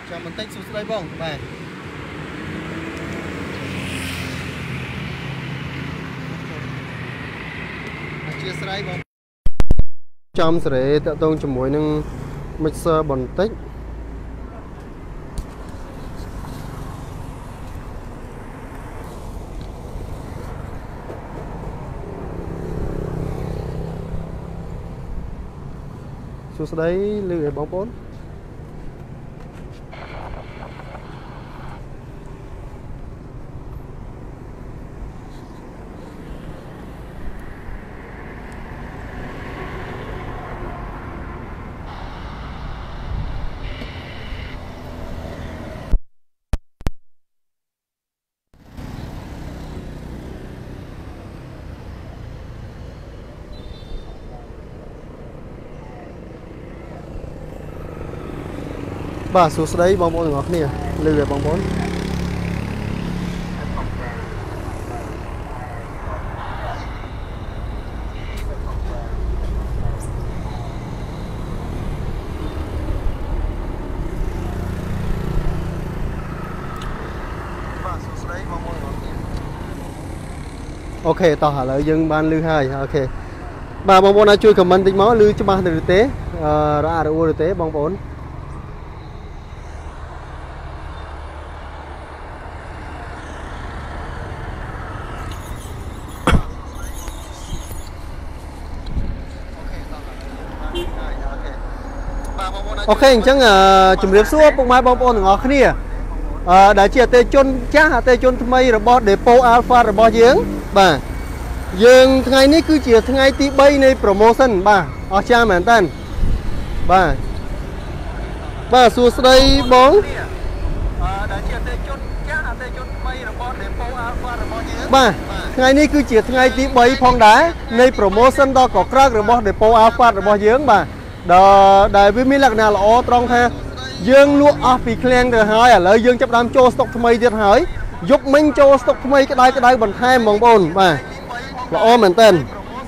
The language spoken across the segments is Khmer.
Chào mình tích xuống đây bông này. Chia sẻ bông. Trong sẽ tạo tông cho mỗi nâng mixer bằng tích. Xuống đây lưu bóng bốn. Bà xuống đây bóng bóng ngọt nè, lưu về bóng bóng. Ok, tao hả lợi dân ban lưu 2, ok. Bà bóng bóng đã chui comment tính máu lưu cho ba được tế, ra được tế bóng bóng. Ok, chẳng chùm riêng xuống bông mai bông bông ngọt khá đã chia tê chôn chá tê chôn mây rồi bó depo alpha rồi bó dưỡng bà dương ngày ní cứ chia ngày tí bay này promotion bà ở cha mẹ tên bà xuống đây bóng bà ngày ní cứ chia ngày tí bay phong đá này promotion đó có crack rồi bó depo alpha rồi bó dưỡng bà đó đại với mấy lạc nào là ô trong ha dương lụa off bị khen rồi hỏi à lợi dương chấp đam cho stock thay tiết hỏi giúp mình cho stock thay cái đai bằng hai mong bồn mà là ô mình tên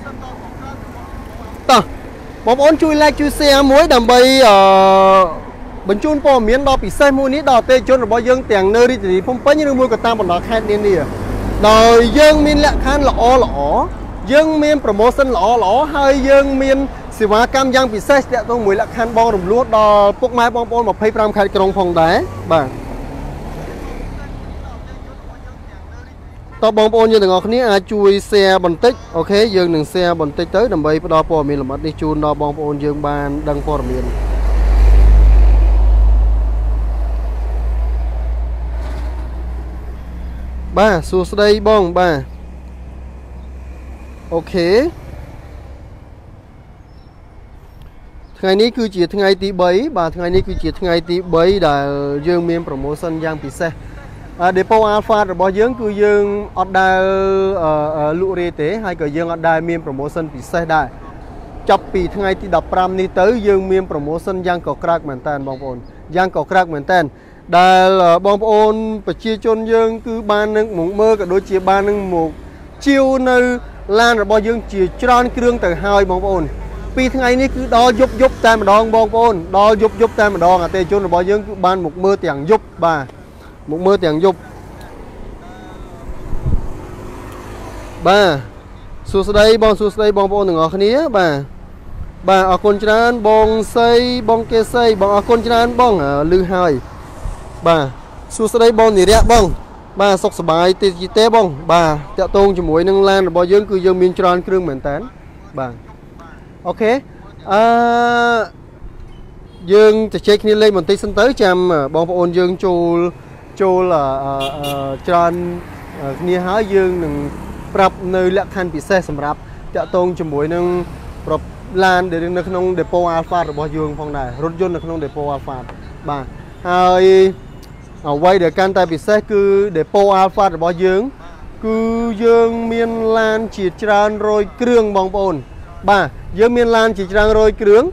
ta bóng ôn chui like chui xe muối đầm bay bình chun po miếng đó bị xe mua nít đỏ tê chôn rồi bao dương tiền nơi đi thì phong phá như mua của ta một đỏ khen đi nè rồi dương min lại khan lõ dương min promotion lõ hơi dương minสิว่าการยังพิเศษเนี่ยต้องมวยละคันบอลรวมลวดดอพวกไม้บอลบอลมาเพย์พรำขัดกรงพองได้บ้างต่อบอลบอลยังถึงออกนี้ช่วยเสียบอลติกโอเคยังหนึ่งเสียบอลติกtới đầm bayดอปอมีละมัดนี่จูนดอบอลบอลยังบานดังปอร์เมียนบ้าสู้สได้บ้องบ้าโอเคngàyนี้คือจีថ្ងៃទី3បាទថ្ងៃនេះគឺជាថ្ងៃទី3ដែលយើងមាន promotion យ៉ាងពិសេស Depo Alpha របស់យើងគឺយើងអត់ដែលលក់រាយទេហើយក៏យើងអត់ដែលមាន promotion ពិសេសដែរចាប់ពីថ្ងៃទី15នេះទៅយើងមាន promotion យ៉ាងកក្រាក់មែនតើបងប្អូនយ៉ាងកក្រាក់មែនតើដែលបងប្អូនប្រជាជនយើងគឺបាននឹងមកមើលក៏ដូចជាបាននឹងមកជាវនៅឡានរបស់យើងជាច្រើនគ្រឿងទៅហើយបងប្អូនពីថ្ងៃនេះគឺដល់យប់តែម្ដងបងប្អូនដល់យប់តែម្ដងអតិថិជនរបស់យើងគឺបានមកមើលទាំងយប់បាទមកមើលទាំងយប់បាទសួស្ដីបងប្អូនទាំងអស់គ្នាបាទអរគុណច្រើនបងសីបងកេសីបងអរគុណច្រើនបងលឺហើយបាទសួស្ដីបងនិរៈបងបាទសុខសប្បាយទេបងបាទតាក់ទងជាមួយនឹងឡានរបស់យើងគឺយើងមានច្រើនគ្រឿងមែនតើបាទអូខេយើងទៅជែកគ្នាលេខបន្តិចសិនទៅចាំបងប្អូនយើងចូលច្រើនគ្នាហើយយើងនឹងប្រាប់នៅលក្ខខណ្ឌពិសេសសម្រាប់តាក់ទងជាមួយនឹងឡានដែលនៅក្នុង Depo Alpha របស់យើងផងដែររថយន្តនៅក្នុង Depo Alpha បាទហើយអ្វីដែលកាន់តែពិសេសគឺ Depo Alpha របស់យើងគឺយើងមានឡានជាច្រើនរយគ្រឿងបងប្អូនបាទយើងមានឡានជាច្រើនរយគ្រឿង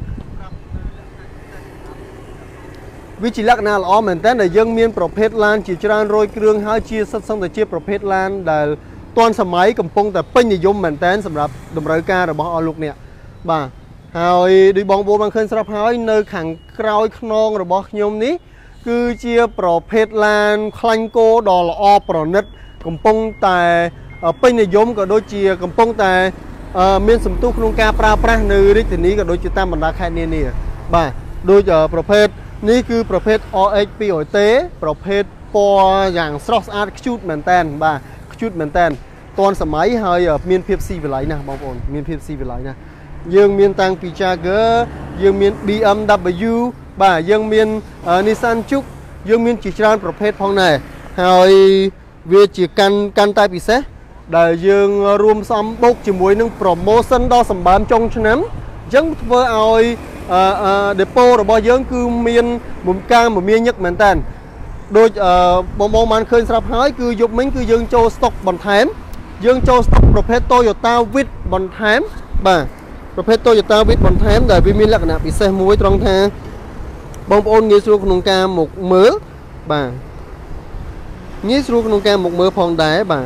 វិជាលក្ខណៈល្អមែនតើដែលយើងមានប្រភេទឡានជាច្រើនរយគ្រឿងហើយជាសិតសឹងតែជាប្រភេទឡានដែលទាន់សម័យកំពុងតែពេញនិយមមែនតើសម្រាប់តម្រូវការរបស់អស់លោកអ្នកបាទហើយដោយបងប្អូនបានឃើញស្រាប់ហើយនៅខាងក្រោយខ្នងរបស់ខ្ញុំនេះ cứ chia pro phết lan khanh cô đò là o pro nứt cầm pông tại bên này giống cả đôi chia cầm pông tại miền sầm tu không ca pra nơi đấy thì ní cả đôi chia tam bản đa khai nè nè bà đôi giờ pro phết ní cứ pro phết OHP ở tế pro phết po dạng stress art chút mền ten bà chút mền ten toànสมัยhơi ở miền phía si về lại nè bóng ổn miền phía si về lại nè dương miền tăng Piaggio dương miền BMW bà dương miền Nissan Juke dương miền chỉ trànประเภท phong nàyហើយវាជាកាន់តែពិសេសដែលយើងរួមសំបុកជាមួយនឹង promotion ដ៏សម្បើមចុងឆ្នាំអញ្ចឹងធ្វើឲ្យ depot របស់យើងគឺមានមុំការមមាញឹកមែនតើដូចបងបានឃើញស្រាប់ហើយគឺយប់មិញគឺយើងចូល stock បន្ថែមយើងចូល stock ប្រភេទ Toyota Wish បន្ថែមបាទប្រភេទ Toyota Wish បន្ថែមដែលវាមានលក្ខណៈពិសេសមួយត្រង់ថាបងប្អូនងាយស្រួលក្នុងការមកមើលបាទងាយស្រួលក្នុងការមកមើលផងដែរបាទ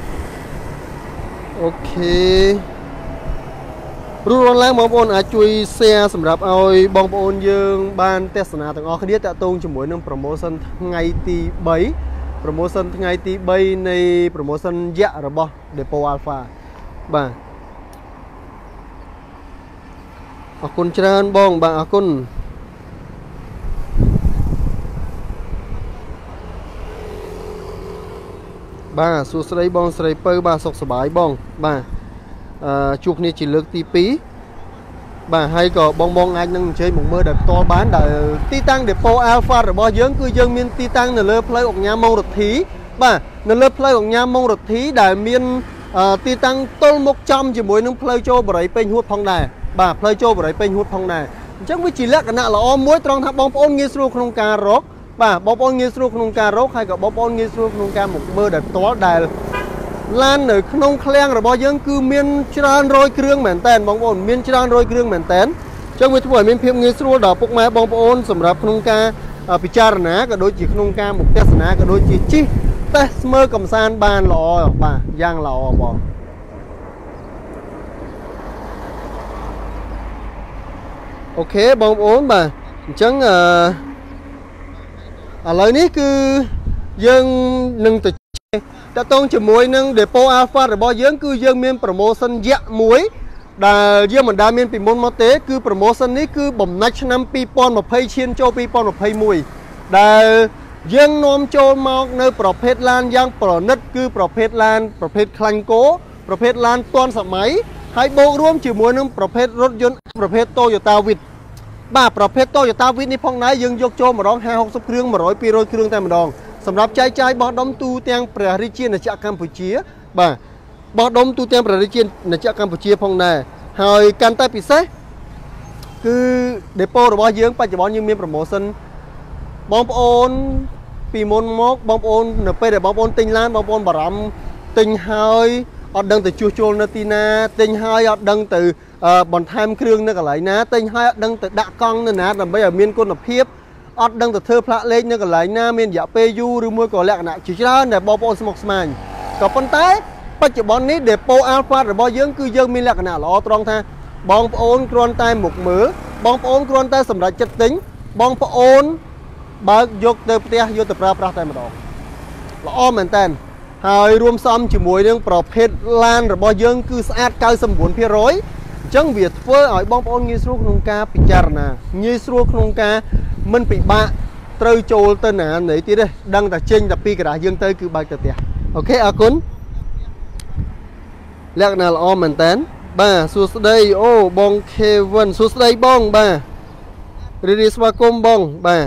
អូខេរួចរាល់ឡើងបងប្អូនអាចជួយ share សម្រាប់ឲ្យបងប្អូនយើងបានទស្សនាទាំងអស់គ្នាតាក់ទងជាមួយនឹង promotion ថ្ងៃទី3 promotion ថ្ងៃទី3នៃ promotion យៈរបស់ Depot Alpha បាទអរគុណច្រើនបងបាទអរគុណបាទសួស្តីបងស្រីពៅបាទសុខសប្បាយបងបាទជួបគ្នាជាលើកទី2បាទហើយក៏បងអាចនឹងអញ្ជើញមកមើលដល់ផ្ទាល់បានដែលទីតាំង Depot Alpha របស់យើងគឺយើងមានទីតាំងនៅលើផ្លូវអង្គញាម៉ុងរទ្ធីបាទនៅលើផ្លូវអង្គញាម៉ុងរទ្ធីដែលមានទីតាំងទល់មុខចំជាមួយនឹងផ្លូវចូលបរិយពេញហួតផងដែរបាទផ្លូវចូលបរិយពេញហួតផងដែរអញ្ចឹងវាជាលក្ខណៈល្អមួយត្រង់ថាបងប្អូនងាយស្រួលក្នុងការរកបាទបងប្អូនងាយស្រួលក្នុងការរកហើយក៏បងប្អូនងាយស្រួលក្នុងការមកមើលដល់ផ្ទាល់ដែលឡាននៅក្នុងឃ្លាំងរបស់យើងគឺមានច្រើនរយគ្រឿងមែនតើបងប្អូនមានច្រើនរយគ្រឿងមែនតើអញ្ចឹងវាធ្វើឲ្យមានភាពងាយស្រួលដល់ពុកម៉ែបងប្អូនសម្រាប់ក្នុងការពិចារណាក៏ដូចជាក្នុងការមកទស្សនាក៏ដូចជាជិះតេស្តមើលកំសាន្តបានល្អបាទយ៉ាងល្អបងអូខេបងប្អូនបាទអញ្ចឹងឥឡូវនេះគឺយើងនឹងទៅតតងជាមួយនឹង Depot Alpha របស់យើងគឺយើងមាន promotion យៈមួយដែលយើងមិនដែលមានពីមុនមកទេគឺ promotion នេះគឺបំណាច់ឆ្នាំ2020ឈានចូល2021ដែលយើងនាំចូលមកនៅប្រភេទឡានយ៉ាងប្រណិតគឺប្រភេទឡានប្រភេទខ្លាញ់គោប្រភេទឡានទាន់សម័យហើយបូករួមជាមួយនឹងប្រភេទរថយន្តប្រភេទ Toyota Wish បាទប្រភេទ Toyota Wish នេះផងដែរយើងយកចូលម្ដង50 60គ្រឿង100 200គ្រឿងតែម្ដងសម្រាប់ចែកចាយបោះដុំទូទាំងព្រះរាជាណាចក្រកម្ពុជាបាទបោះដុំទូទាំងព្រះរាជាណាចក្រកម្ពុជាផងដែរហើយកាន់តែពិសេសគឺ Depot របស់យើងបច្ចុប្បន្នយើងមាន promotion បងប្អូនពីមុនមកបងប្អូននៅពេលដែលបងប្អូនទិញឡានបងប្អូនបារម្ភទិញហើយអត់ដឹងទៅជួសជុលនៅទីណាទិញហើយអត់ដឹងទៅបន្ថែមគ្រឿងនៅកន្លែងណាទិញហើយអត់ដឹងទៅដាក់កង់នៅណាដើម្បីឲ្យមានគុណភាពអត់ដឹងទៅធ្វើផ្លាកលេខនៅកន្លែងណាមានរយៈពេលយូរឬមួយក៏លក្ខណៈជាច្រើនដែលបងប្អូនស្មុគស្មាញក៏ប៉ុន្តែបច្ចុប្បន្ននេះ Depot Alpha របស់យើងគឺយើងមានលក្ខណៈល្អត្រង់ថាបងប្អូនគ្រាន់តែមកមើលបងប្អូនគ្រាន់តែសម្រេចចិត្តទិញបងប្អូនបើកយកទៅផ្ទះយកទៅប្រើប្រាស់តែម្ដងល្អមែនតើហើយរួមផ្សំជាមួយនឹងប្រភេទឡានរបស់យើងគឺស្អាត 99% អញ្ចឹងវាធ្វើឲ្យបងប្អូនងាយស្រួលក្នុងការពិចារណាងាយស្រួលក្នុងការមិនពិបាកត្រូវចូលទៅណាណីទៀតទេដឹងតែចេញតែពីក្រាស់យើងទៅគឺបើកទៅផ្ទះអូខេអរគុណលក្ខណៈល្អមែនតើបាទសួស្តីអូបង Kevin សួស្តីបងបាទរីករាយស្វាគមន៍បងបាទ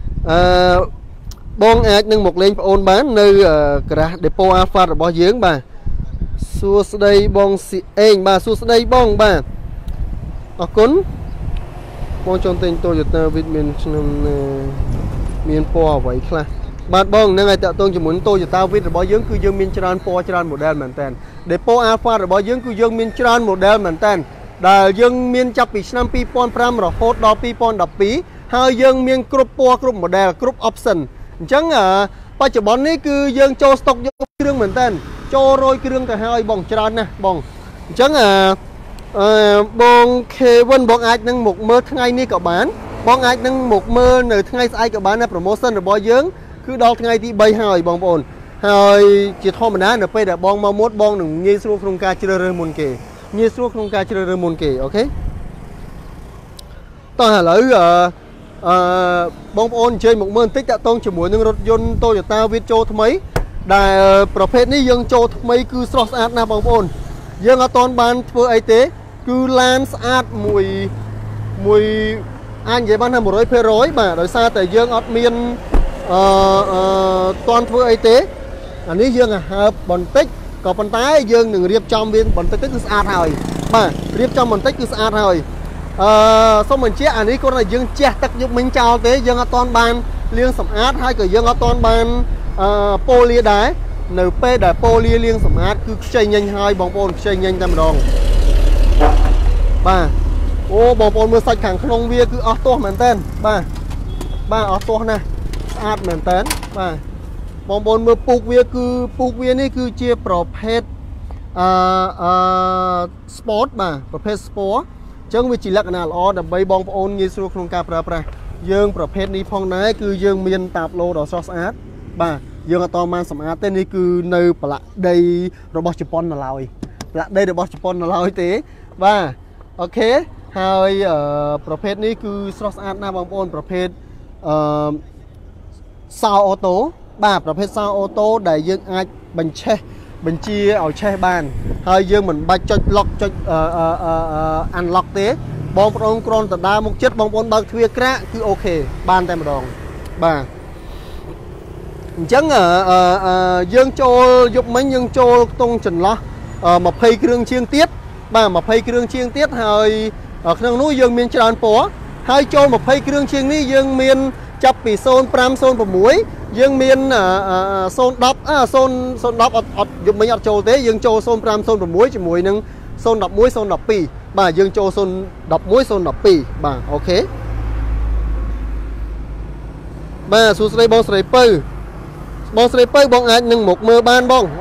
បងអាចនឹងមកលេងប្អូនបាននៅក្រាស់ Depot Alpha របស់យើងបាទសួស្តីបងស៊ីអេងបាទសួស្តីបងបាទអរគុណបងចង់ទិញ Toyota Wish មានឆ្នាំមានពណ៌អ្វីខ្លះបាទបងនឹងឲ្យតាក់ទងជាមួយ Toyota Wish របស់យើងគឺយើងមានច្រើនពណ៌ច្រើន model មែនតើ Depot Alpha របស់យើងគឺយើងមានច្រើន model មែនតើដែលយើងមានចាប់ពីឆ្នាំ2005រហូតដល់2012ហើយយើងមានគ្រប់ពណ៌គ្រប់ model គ្រប់ option អញ្ចឹងបច្ចុប្បន្ននេះគឺយើងចូល stock យកគ្រឿងមែនតើចូល100គ្រឿងទៅហើយបងច្រើនណាស់បងអញ្ចឹងបង Kevin បងអាចនឹងមកមើលថ្ងៃនេះក៏បានបងអាចនឹងមកមើលនៅថ្ងៃស្អែកក៏បានដែរ promotion របស់យើងគឺដល់ថ្ងៃទី3ហើយបងប្អូនហើយជាធម្មតានៅពេលដែលបងមកមុតបងនឹងងាយស្រួលក្នុងការជ្រើសរើសមុនគេងាយស្រួលក្នុងការជ្រើសរើសមុនគេអូខេតោះឥឡូវបងប្អូនអញ្ជើញមកមើលបន្តិចតាក់ទងជាមួយនឹងរថយន្ត Toyota Vitro ថ្មីដែលប្រភេទនេះយើងចូលថ្មីគឺស្រស់ស្អាតណាស់បងប្អូនយើងអត់ទាន់បានធ្វើអីទេគឺឡានស្អាតមួយអាចនិយាយបានថា 100% បាទដោយសារតែយើងអត់មានទាន់ធ្វើអីទេអានេះយើងហើបបន្តិចក៏ប៉ុន្តែយើងនឹងរៀបចំវាបន្តិចទៅគឺស្អាតហើយបាទរៀបចំបន្តិចគឺស្អាតហើយសូមបញ្ជាក់អានេះគ្រាន់តែយើងជះទឹកយកមិញចោលទេយើងអត់ទាន់បានលាងសម្អាតហើយក៏យើងអត់ទាន់បានប៉ូលាដែរនៅពេលដែលប៉ូលាលាងសម្អាតគឺខ្ចីញញហើយបងប្អូនខ្ចីញញតែម្ដងបាទអូបងប្អូនមើលសាច់ខាងក្នុងវាគឺអស់ទាស់មែនតើបាទអស់ទាស់ណាស់ស្អាតមែនតើបាទបងប្អូនមើលពូកវាគឺពូកវានេះគឺជាប្រភេទsport បាទប្រភេទ sport អញ្ចឹងវាជាលក្ខណៈល្អដើម្បីបងប្អូនងាយស្រួលក្នុងការប្រើប្រាស់យើងប្រភេទនេះផងដែរគឺយើងមានតាបឡូដ៏ស្រស់ស្អាតបាទយើងអត់តបានសម្អាតទេនេះគឺនៅប្រឡាក់ដីរបស់ជប៉ុននៅឡើយប្រឡាក់ដីរបស់ជប៉ុននៅឡើយទេបាទអូខេហើយប្រភេទនេះគឺស្រស់ស្អាតណាស់បងប្អូនប្រភេទសោអូតូបាទប្រភេទសោអូតូដែលយើងអាចបញ្ជាឲ្យឆេះបានហើយយើងមិនបាច់ចុច lock ចុចunlock ទេបងប្អូនគ្រាន់តែដើរមកចិត្តបងប្អូនបើកទ្វារក្រាក់គឺអូខេបានតែម្ដងបាទអញ្ចឹងយើងចូលយប់មិញយើងចូលខ្ទង់ចន្លោះ20គ្រឿងជាងទៀតបាទ20គ្រឿងជាងទៀតហើយក្នុងនោះយើងមានច្រើនពណ៌ហើយចូល20គ្រឿងជាងនេះយើងមានចាប់ពី0506យើងមាន010 អត់យប់មិញអត់ចូលទេយើងចូល0506ជាមួយនឹង011 012បាទយើងចូល011 012បាទអូខេបាទសួស្តីបងស្រីពៅបងអាចនឹងមកមើលបាន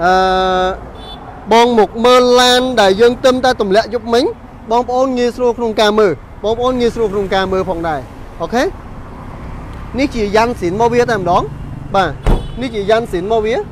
បងមកមើលឡានដែលយើងទឹមតែទម្លាក់យប់មិញបងប្អូនងាយស្រួលក្នុងការមើលផងដែរអូខេនេះជាយ៉ាន់ស៊ីនមកវាតែម្ដងបាទនេះជាយ៉ាន់ស៊ីនមកវា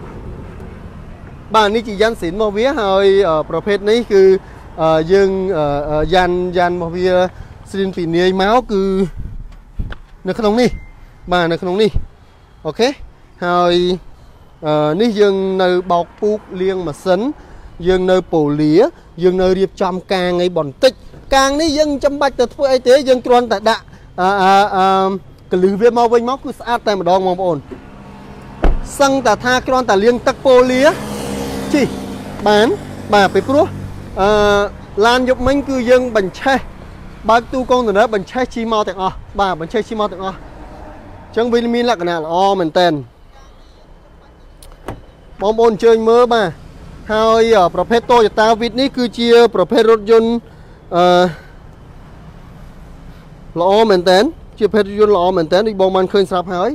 ហើយប្រភេទនេះគឺយើងយ៉ាន់មកវាស្រីនពីនាយមកគឺនៅក្នុងនេះបាទនៅក្នុងនេះអូខេហើយនេះយើងនៅបោកពូកលាងម៉ាស៊ីនយើងនៅប៉ូលាយើងនៅរៀបចំកាងឲ្យបន្តិចកាងនេះយើងចាំបាច់ទៅធ្វើអីទេយើងគ្រាន់តែដាក់កលឹះវាមកវិញមកគឺស្អាតតែម្ដងបងប្អូនសឹងតែថាគ្រាន់តែលាងទឹកប៉ូលាជីបានបាទពីព្រោះឡានយប់មិញគឺយើងបញ្ឆេះបើកទូកុងតឺន័របញ្ឆេះជីមកទាំងអស់បាទបញ្ឆេះជីមកទាំងអស់អញ្ចឹងវាមានលក្ខណៈល្អមែនតើបងប្អូនអញ្ជើញមើលបាទហើយប្រភេទ Toyota Vitro នេះគឺជាប្រភេទរថយន្តល្អមែនតើជាប្រភេទរថយន្តល្អមែនតើនេះបងបានឃើញស្រាប់ហើយ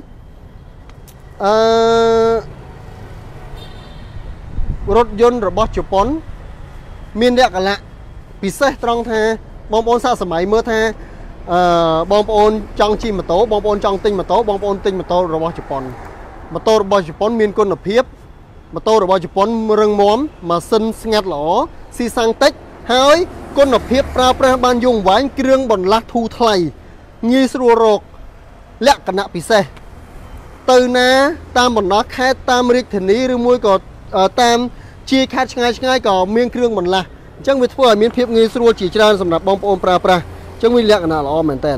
រថយន្តរបស់ជប៉ុនមានលក្ខណៈពិសេសត្រង់ថាបងប្អូនសាកសម័យមើលថាបងប្អូនចង់ជិះម៉ូតូបងប្អូនចង់ទិញម៉ូតូបងប្អូនទិញម៉ូតូរបស់ជប៉ុនម៉ូតូរបស់ជប៉ុនមានគុណភាពម៉ូតូរបស់ជប៉ុនរឹងមាំម៉ាស៊ីនស្ងាត់ល្អស៊ីសាំងតិចហើយគុណភាពប្រើប្រាស់បានយូរអង្វែងគ្រឿងបន្លាស់ធូរថ្លៃងាយស្រួលរកលក្ខណៈពិសេសទៅណាតាមបណ្ដោះខេត្តតាមរាជធានីឬមួយក៏តាមជាខេត្តឆ្ងាយក៏មានគ្រឿងបន្លាស់អញ្ចឹងវាធ្វើឲ្យមានភាពងាយស្រួលជាច្រើនសម្រាប់បងប្អូនប្រើប្រាស់អញ្ចឹងវាលក្ខណៈល្អមែនតើ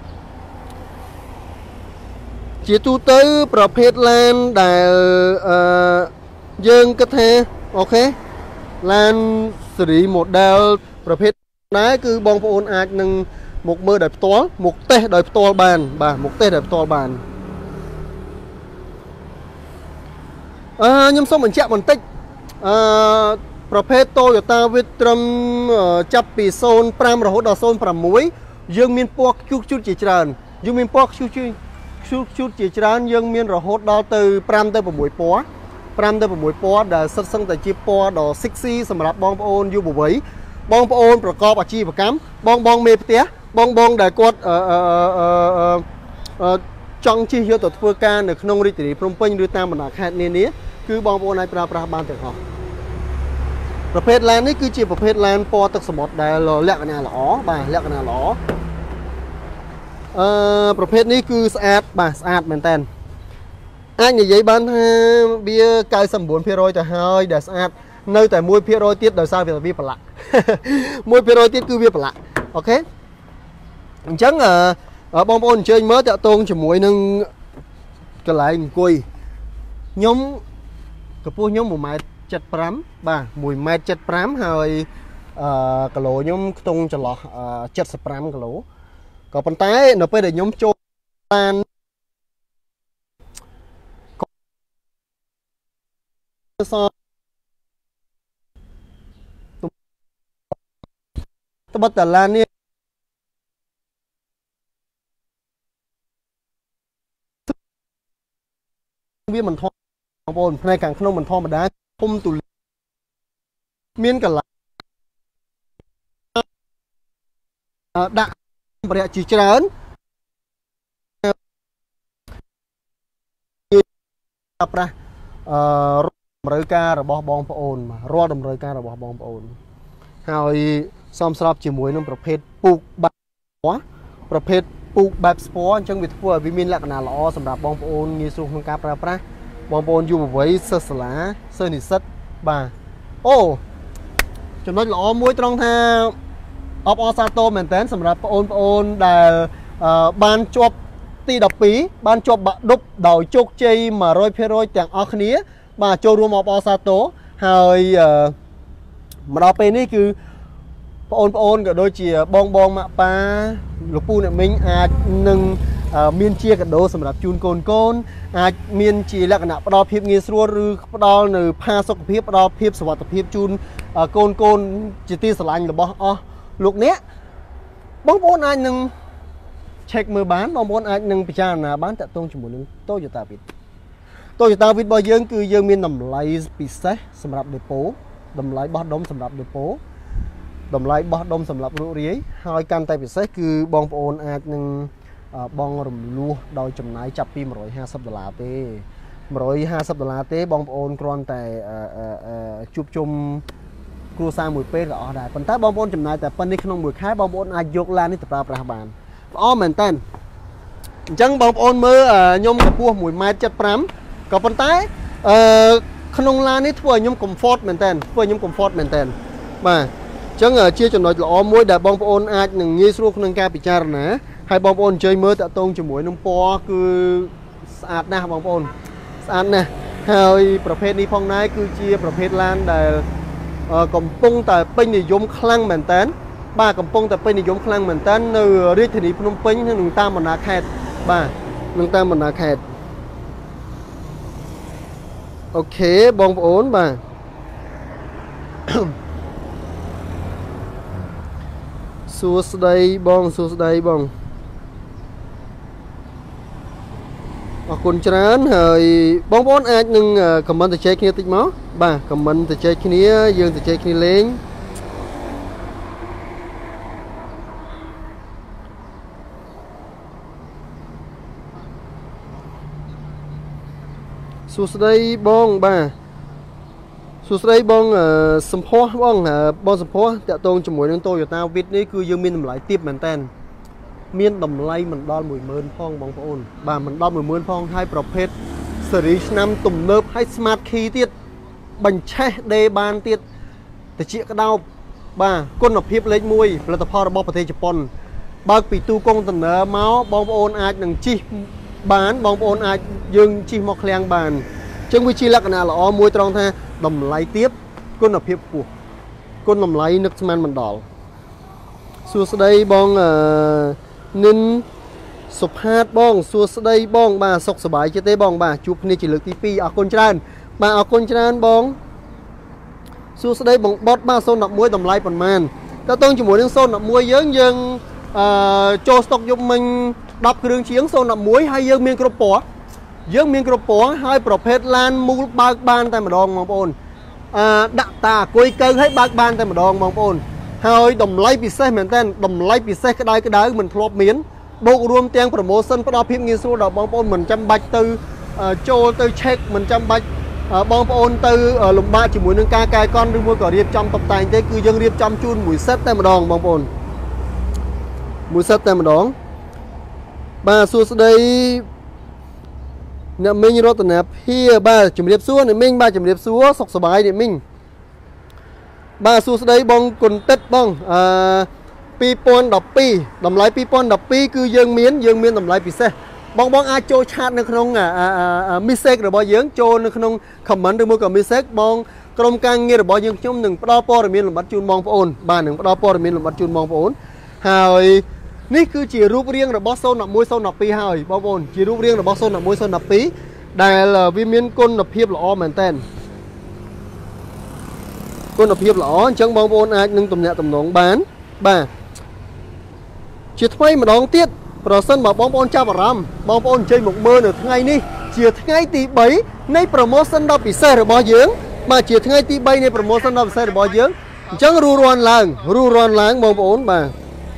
ជាទូទៅប្រភេទឡានដែលយើងគិតថាអូខេឡានស៊េរី model ប្រភេទដែរគឺបងប្អូនអាចនឹងមកមើលដោយផ្ទាល់មកតេស្តដោយផ្ទាល់បានបាទមកតេស្តដោយផ្ទាល់បានខ្ញុំសូមបញ្ជាក់បន្តិចប្រភេទ Toyota Vitro ចាប់ពី05រហូតដល់06យើងមានពណ៌ខ្ជូតជាច្រើនយើងមានពណ៌ខ្ជូតជាច្រើនយើងមានរហូតដល់ទៅ5ទៅ6ពណ៌ដែលសិតសឹងតែជាពណ៌ដ៏ sexy សម្រាប់បងប្អូនយុវវ័យបងប្អូនប្រកបអាជីវកម្មបងមេផ្ទះ bong đại quật trong chi hiệu tụt phơi ca được nông đi từ Phnom Penh đưa tam bản hạt nên ní cứ bong bong này pra ban được họประเภทแลนนี่คือจีประเภทแลนปอตักสมดได้เราเรียกกันหล่อบ่าเรียกกันหล่อประเภทนี้คือสะอาดบ่าสะอาดเหมือนกันanh như vậy bán bia cay sầm buồn phía rồiแต่hơi để sạch nơi tại môi phía rồi tiết đời sau việc bia lạ môi phía rồi tiết cứ bia lạ ok chẳng ở bom bồn chơi mới tạo tôn cho mũi nâng cái lại quỳ nhóm cái pua nhóm một mai chặt prám bà mùi mai chặt prám hơi cái lỗ nhóm tung cho lọ chặt sập prám cái lỗ còn bàn tay nó phải để nhóm trôi tan so tôi bắt đầu lan đi biết mình thon bồn này càng không mình thon mà đá không tụi miên cả lại đã bật chỉ trơn tập ra rơi ca rồi bỏ bong ồn mà roi đầm rơi ca rồi bỏ bong ồnហើយសំស្របជាមួយនឹងប្រភេទពូកបាត់quáប្រភេទពូកបែបស្ពណ៌អញ្ចឹងវាធ្វើឲ្យវាមានលក្ខណៈល្អសម្រាប់បងប្អូនងាយស្រួលក្នុងការប្រើប្រាស់បងប្អូនយុវវ័យសិស្សសាលាសិស្សនិស្សិតបាទអូចំណុចល្អមួយត្រង់ថាអបអរសាទរមែនតើសម្រាប់បងប្អូនដែលបានជាប់ទី12បានជាប់បាក់ឌុបដោយជោគជ័យ 100% ទាំងអស់គ្នាបាទចូលរួមអបអរសាទរហើយមកដល់ពេលនេះគឺបងប្អូនក៏ដូចជាបងម៉ាក់ប៉ាលោកពូអ្នកមីងអាចនឹងមានជាកាដូសម្រាប់ជូនកូនកូនអាចមានជាលក្ខណៈផ្ដល់ភាពងាយស្រួលឬផ្ដល់នៅផាសុខភាពផ្ដល់ភាពសុវត្ថិភាពជូនកូនជាទីស្រឡាញ់របស់អស់លោកអ្នកបងប្អូនអាចនឹង check មើលបានបងប្អូនអាចនឹងពិចារណាបានតាក់ទងជាមួយនឹង Toyota Vit របស់យើងគឺយើងមានតម្លៃពិសេសសម្រាប់ depot តម្លៃបោះដុំសម្រាប់ depot តម្លៃបោះដុំសម្រាប់លក់រាយហើយកាន់តែពិសេសគឺបងប្អូនអាចនឹងបងរំលោះដោយចំណាយចាប់ពី$150ទេ$150ទេបងប្អូនគ្រាន់តែជួបជុំគ្រួសារមួយពេលក៏អស់ដែរប៉ុន្តែបងប្អូនចំណាយតែប៉ុណ្្នេះក្នុងមួយខែបងប្អូនអាចយកឡាននេះទៅប្រើប្រាស់បានល្អមែនតើអញ្ចឹងបងប្អូនមើលខ្ញុំកម្ពស់ 1.75 ក៏ប៉ុន្តែក្នុងឡាននេះធ្វើឲ្យខ្ញុំ comfort មែនតើធ្វើឲ្យខ្ញុំ comfort មែនតើបាទអញ្ចឹងជាចំណុចល្អមួយដែលបងប្អូនអាចនឹងងាយស្រួលក្នុងការពិចារណាហើយបងប្អូនអញ្ជើញមើលតាក់ទងជាមួយនឹងពណ៌គឺស្អាតណាស់បងប្អូនស្អាតណាស់ហើយប្រភេទនេះផងដែរគឺជាប្រភេទឡានដែលកំពុងតែពេញនិយមខ្លាំងមែនតើបាទកំពុងតែពេញនិយមខ្លាំងមែនតើនៅរាជធានីភ្នំពេញនិងតាមបណ្ដាខេត្តបាទនិងតាមបណ្ដាខេត្តអូខេបងប្អូនបាទសួស្ដីបងសួស្ដីបងអរគុណច្រើនហើយបងប្អូនអាចនឹង comment ទៅចែកគ្នាតិចមកបាទ comment ទៅចែកគ្នាយើងទៅចែកគ្នាលេងសួស្ដីបងបាទសួស្ដីបងសំផស្សបងសំផស្សតាក់ទងជាមួយនឹង Toyota Vit នេះគឺយើងមានតម្លៃទាបមែនតើមានតម្លៃមិនដល់ 10000 ផងបងប្អូនបាទមិនដល់ 10000 ផងហើយប្រភេទស៊េរីឆ្នាំទំនើបហើយ Smart Key ទៀតបញ្ឆេះដេបានទៀតតិចក្តោបបាទគុណភាពលេខ1ផលិតផលរបស់ប្រទេសជប៉ុនបើកពីទូកុងតឺន័រមកបងប្អូនអាចនឹងជិះបានបងប្អូនអាចយើងជិះមកឃ្លាំងបានអញ្ចឹងវាជាលក្ខណៈល្អមួយត្រង់ថាតម្លៃទាបគុណភាពខ្ពស់គុណតម្លៃនឹកស្មានមិនដល់សួស្ដីបងនិនសុផាតបងសួស្ដីបងបាទសុខសប្បាយទេបងបាទជួបគ្នាជាលើកទី2អរគុណច្រើនបាទអរគុណច្រើនបងសួស្ដីបងបតបាទ011តម្លៃប៉ុន្មានតើតើជាមួយនឹង011យើងចូលស្តុកយប់មិញ10គ្រឿងជាង011ហើយយើងមានគ្រប់ពណ៌ហើយប្រភេទឡានមូលបើកបានតែម្ដងបងប្អូនដាក់តាអគុយកៅឲ្យបើកបានតែម្ដងបងប្អូន hơi đồng lấy bị xe mình tên đồng lấy bị xe cái đáy mình thọp miến bộ rùm tiếng promotion bắt đầu phim nghiên cứu đầu bóng ôn mình chăm bạch từ cho từ check mình chăm bạch bóng ôn từ lùng ba chỉ muốn nâng ca cài con đưa mua cỏ điệp trong tập tài thế cứ dân điệp trong chun mũi set tay mà đòn bóng ôn mũi set tay mà đón ba xua đây nè mình rồi tận nạp hi ba chấm điệp xua này mình ba chấm điệp xua sọc sờ bài để mình ba xua đây bong quần tết bong pi pon đập pi đầm lái pi pon đập pi cứ dương miến đầm lái pi xe bong bong ai trôi chat nữa không mistake rồi bao dương trôi nữa không comment được mua cả mistake bong trong càng nghe rồi bao dương trong đừng đo po rồi miến làm bắt chun bong ôn ba đừng đo po rồi miến làm bắt chun bong ônហើយនេះគឺជារូបរាងរបស់0102ហើយបងប្អូនជារូបរាងរបស់0102ដែលវាមានគុណភាពល្អមែនតើគុណភាពល្អអញ្ចឹងបងប្អូនអាចនឹងទំនាក់ទំនងបានបាទជាថ្មីម្ដងទៀតប្រសិនបើបងប្អូនចាប់អារម្មណ៍បងប្អូនអញ្ជើញមកមើលនៅថ្ងៃនេះជាថ្ងៃទី3នៃ promotion ដ៏ពិសេសរបស់យើងបាទជាថ្ងៃទី3នៃ promotion ដ៏ពិសេសរបស់យើងអញ្ចឹងរੂរាន់ឡើងបងប្អូនបាទ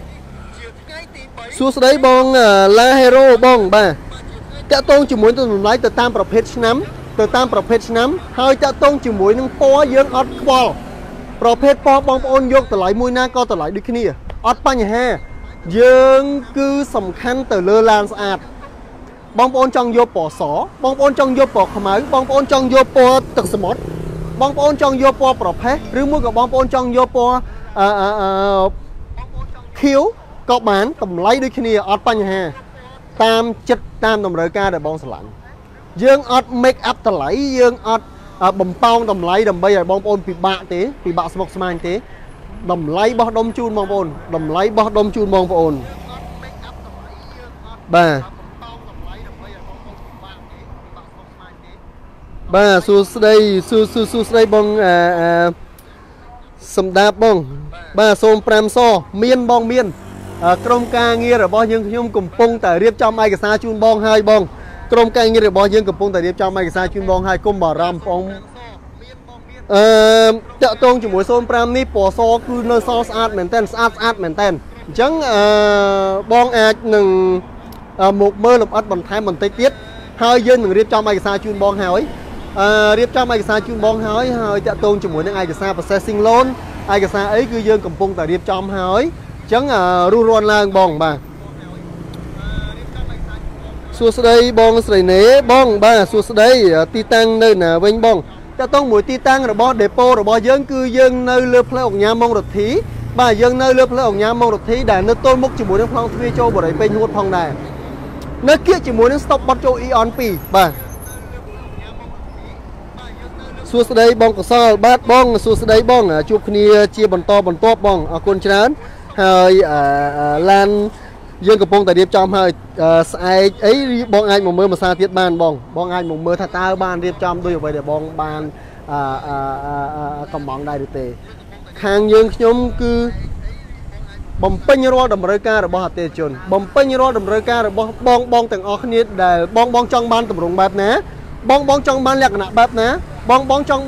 សួស្ដីបងឡាហេរ៉ូបងបាទតាក់ទងជាមួយទៅតម្លៃទៅតាមប្រភេទឆ្នាំហើយតាក់ទងជាមួយនឹងពណ៌យើងអត់ខ្វល់ប្រភេទពណ៌បងប្អូនយកតម្លៃមួយណាក៏តម្លៃដូចគ្នាអត់បញ្ហាយើងគឺសំខាន់ទៅលើឡានស្អាតបងប្អូនចង់យកពណ៌សបងប្អូនចង់យកពណ៌ខ្មៅបងប្អូនចង់យកពណ៌ទឹកសមុទ្របងប្អូនចង់យកពណ៌ប្រផេះឬមួយក៏បងប្អូនចង់យកពណ៌ខៀវក៏បានតម្លៃដូចគ្នាអត់បញ្ហាតាមចិត្តតាមតម្រូវការដែលបងស្រឡាញ់យើងអត់ make up តម្លៃយើងអត់បំពងតម្លៃដើម្បីឲ្យបងប្អូនពិបាកស្មុគស្មាញទេតម្លៃបោះដុំជូនបងប្អូនបាទសួស្ដីបងសម្ដាប់បងបាទ05សមានបងមានក្រុមការងាររបស់យើងខ្ញុំកំពុងតែរៀបចំឯកសារជូនបងហើយបងក្រុមការងាររបស់យើងកំពុងតែរៀបចំឯកសារជូនបងហើយកុំបារម្ភបងតាក់ទងជាមួយ05នេះពណ៌សគឺនៅសស្អាតមែនតើស្អាតមែនតើអញ្ចឹងបងអាចនឹងមកមើលលម្អិតបន្ថែមបន្តិចទៀតហើយយើងនឹងរៀបចំឯកសារជូនបងហើយហើយតាក់ទងជាមួយនឹងឯកសារ processing loan ឯកសារអីគឺយើងកំពុងតែរៀបចំហើយអញ្ចឹងរੂរាន់ឡើងបងបាទសួស្ដីបងស្រីណេបងបាទសួស្ដីទីតាំងនៅណាវិញបងតាក់ទងមួយទីតាំងរបស់ depot របស់យើងគឺយើងនៅលើផ្លូវអង្គញាមងរដ្ឋីបាទយើងនៅលើផ្លូវអង្គញាមងរដ្ឋីដែលនៅទល់មុខជាមួយនឹងប្លង់ទ្វារចូលបរិយាពេញហួតផងដែរនៅគៀកជាមួយនឹង stop បត់ចូល Eon 2បាទសួស្ដីបងកសលបាទបងសួស្ដីបងជួបគ្នាជាបន្តបន្ទាប់បងអរគុណច្រើនហើយឡានយើងកំពុងតែរៀបចំហើយស្អែកអីបងអាចមកមើលមួយសារទៀតបានបងអាចមកមើលថាតើបានរៀបចំដូចអ្វីដែលបងបានកំងដែរឬទេខាងយើងខ្ញុំគឺបំពេញរាល់តម្រូវការរបស់អតិថិជនបំពេញរាល់តម្រូវការរបស់បងទាំងអស់គ្នាដែលបងចង់បានទម្រង់បែបណាបងចង់បានលក្ខណៈបែបណាបងចង់